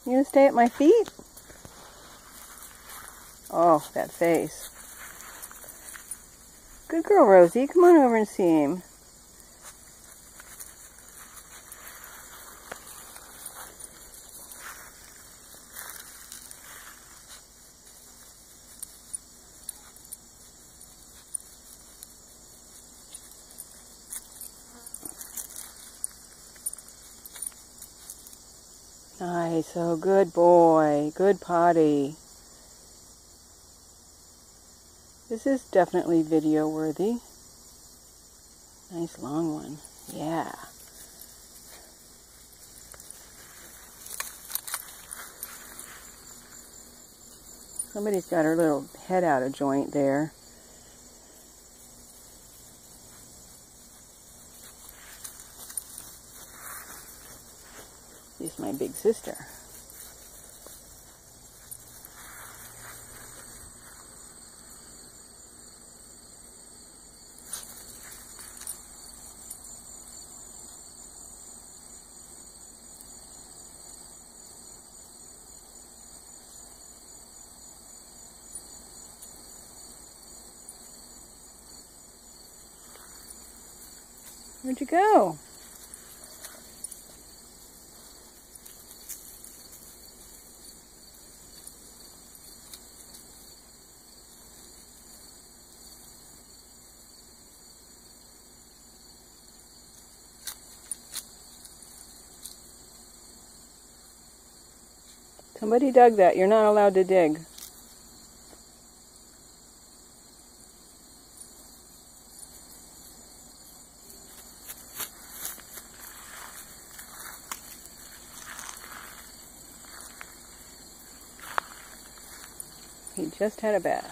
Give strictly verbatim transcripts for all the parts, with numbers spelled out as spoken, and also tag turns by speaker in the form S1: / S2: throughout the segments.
S1: You gonna stay at my feet? Oh, that face. Good girl, Rosie. Come on over and see him. Nice. Oh, good boy. Good potty. This is definitely video worthy. Nice long one. Yeah. Somebody's got her little head out of joint there. She's my big sister. Where'd you go? Somebody dug that. You're not allowed to dig. He just had a bath.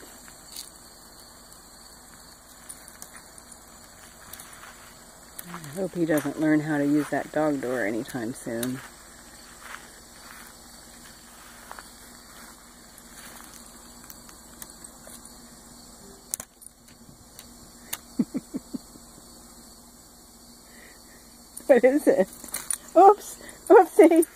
S1: I hope he doesn't learn how to use that dog door anytime soon. What is it? Oops! Oopsie!